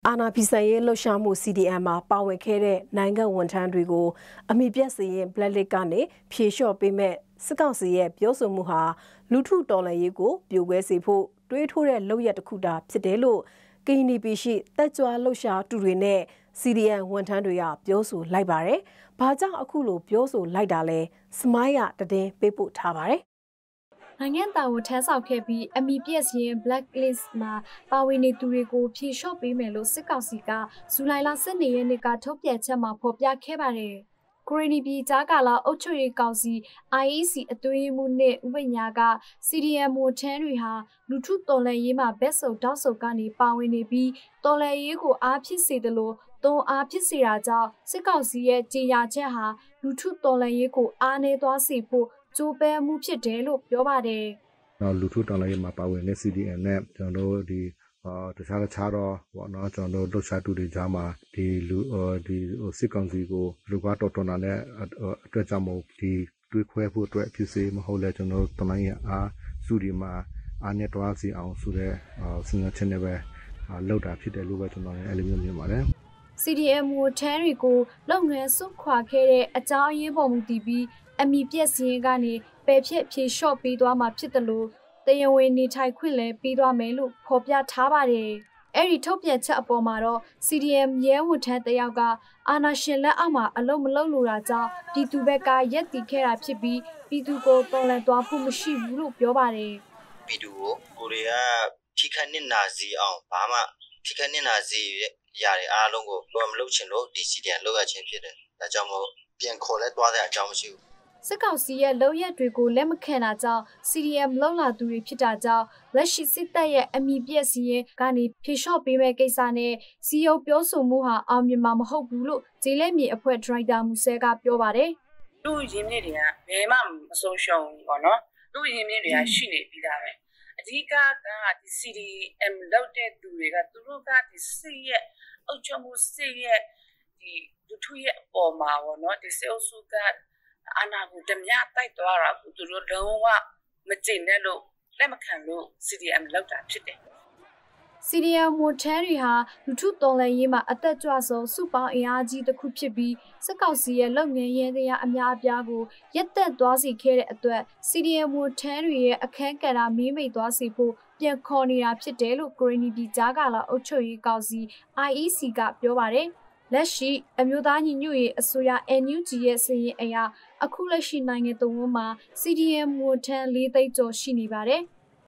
အာနာဖီဆိုင်ရဲ့လှုပ်ရှားမှု CDM မှာပါဝင်ခဲ့တဲ့နိုင်ငံဝန်ထမ်းတွေကိုအမိပြတ်စရင် Blacklist ကနေဖြေလျှော့ပေးမဲ့စစ်ကောင်စီရဲ့ပြောဆိုမှုဟာလူထုတော်လှန်ရေးကိုပြိုကွဲစေဖို့တွေးထိုးတဲ့လုပ်ရက်တစ်ခုတာဖြစ်တယ်လို့ကရင်နီပြည်ရှိတက်ကြွလှုပ်ရှားသူတွေနဲ့ CDM ဝန်ထမ်းတွေကပြောဆိုလိုက်ပါတယ်။ဘာကြောင့်အခုလိုပြောဆိုလိုက်တာလဲစမိုင်းကတည်ပေးပို့ထားပါတယ်။နိုင်ငံတော်ဝန်ထမ်းဆောင်ခဲ့ပြီးအမိပြည့်စရင် Blacklist မှာပါဝင်နေသူတွေကိုဖြေလျှော့ပေးမယ်လို့စစ်ကောင်စီကဇူလိုင်လ12ရက်နေ့ကထုတ်ပြန်ချက်မှာဖော်ပြခဲ့ပါတယ်။ကိုရီနီပြည်ကြားကာလအုပ်ချုပ်ရေးကောင်စီ IEC အတွင်းမှုနဲ့ဥပညာက CDM ဝန်ထမ်းတွေဟာလူထုတော်လှန်ရေးမှာဘက်စုံတောက်စုံကနေပါဝင်နေပြီးတော်လှန်ရေးကိုအားဖြစ်စေတယ်လို့တွန်းအားဖြစ်စေတာကြောင့်စစ်ကောင်စီရဲ့ကြေညာချက်ဟာလူထုတော်လှန်ရေးကိုအားနည်းသွားစေဖို့ကျိုးပဲမှုဖြစ်တယ်လို့ပြောပါတယ်။နောက်လူထုတော်လှန်ရေးမှာပါဝင်တဲ့ CDM နဲ့ကျွန်တော်တို့ဒီတခြားတော့ပေါ့နော်ကျွန်တော်တို့လှုပ်ရှားသူတွေကြားမှာဒီစစ်ကောင်စီကိုလူကတော်တော်နဲ့အတွက်ကြောင့်မို့ဒီတွေးခွဲဖို့အတွက်ဖြစ်စေမဟုတ်လဲကျွန်တော်တို့တမိုင်းရအားစုဒီမှာအားနဲ့တွားစီအောင်ဆိုတဲ့စဉ်းစားချက်နဲ့ပဲလောက်တာဖြစ်တယ်လို့ပဲကျွန်တော်လည်းအဲ့လိုမျိုးမြင်ပါတယ်။ CDM ဝန်ထမ်းတွေကိုလုပ်ငန်းစွန့်ခွာခဲ့တဲ့အကြောင်းအရင်းပေါ်မူတည်ပြီးအမိပြည့်စရင်ကနေပယ်ဖြစ်ဖြေလျှော့ပေးသွားမှာဖြစ်တယ်လို့တရားဝင်နေထိုင်ခွင့်လည်းပေးသွားမယ်လို့ဖော်ပြထားပါတယ်။အဲ့ဒီထုတ်ပြန်ချက်အပေါ်မှာတော့ CDM ရဲဝန်ထမ်းတယောက်ကအာဏာရှင်လက်အောက်မှာအလုံးမလုံးလို့တာကြောင့်ပြည်သူဘက်ကရက်တီခဲ့တာဖြစ်ပြီးပြည်သူကိုတော်လှန်သွားဖို့မရှိဘူးလို့ပြောပါတယ်။ပြည်သူကိုရီးယားထိခိုက်နစ်နာစီအောင်ဘာမှထိခိုက်နစ်နာစီရတယ်အားလုံးကိုမလုပ်ချင်လို့ဒီ CDM လောက်ရခြင်းဖြစ်တယ်။ဒါကြောင့်မို့ပြန်ခေါ်လဲသွားတဲ့အကြောင်းမရှိဘူး။စစ်ကောင်စီရဲ့လုပ်ရက်တွေကိုလက်မခံတာကြောင့် CDM လောက်လာသူတွေဖြစ်တာကြောင့်လက်ရှိစစ်တပ်ရဲ့အမိပြည့်စီရင်ကနေဖြေလျှော့ပေးမဲ့ကိစ္စနဲ့စီယုံပြောဆိုမှုဟာအောင်မြင်မှာမဟုတ်ဘူးလို့ဂျေလက်မြေအဖွဲ့ဒရိုက်တာမူဆဲကပြောပါတယ်။လူရင်းမြစ်တွေကဘယ်မှမဆုံးရှုံးဘူးပေါ့နော်။လူရင်းမြစ်တွေကရှိနေပြီးသားပဲ။အဓိကကဒီ CDM လောက်တဲ့သူတွေကသူတို့ကဒီစစ်ရဲ့အုပ်ချုပ်မှုစစ်ရဲ့ဒီလူထုရဲ့အပေါ်မှာပေါ့နော်ဒီစေအုပ်စုကအာဏာကိုတမရတိုက်သွားတာကိုသူတို့လုံးဝမကျင့်နဲ့လို့လက်မခံလို့ CDM လောက်တာဖြစ်တယ်။ CDM ဝန်ထမ်းတွေဟာလူထုတော်လှန်ရေးမှာအသက်ကြွဆုံးစုပေါင်းအင်အားကြီးတစ်ခုဖြစ်ပြီးစစ်ကောင်စီရဲ့လုပ်ငန်းရင်းတရားအများအပြားကိုရက်သက်သွားစေခဲ့တဲ့အတွက် CDM ဝန်ထမ်းတွေရဲ့အခမ်းကဏ္ဍမေးမိတ်သွားစေဖို့ပြန်ခေါ်နေတာဖြစ်တယ်လို့ကိုရီနီပြည်ကြားကာလအုပ်ချုပ်ရေးကောင်စီ IEC ကပြောပါတယ်။လက်ရှိအမျိုးသားညီညွတ်ရေးအစိုးရ NUG ရဲ့စာရင်းအရအခုလက်ရှိနိုင်ငံတော်ဝန်မှာ CDM ဝန်ထမ်း4သိန်းကျော်ရှိနေပါတယ်။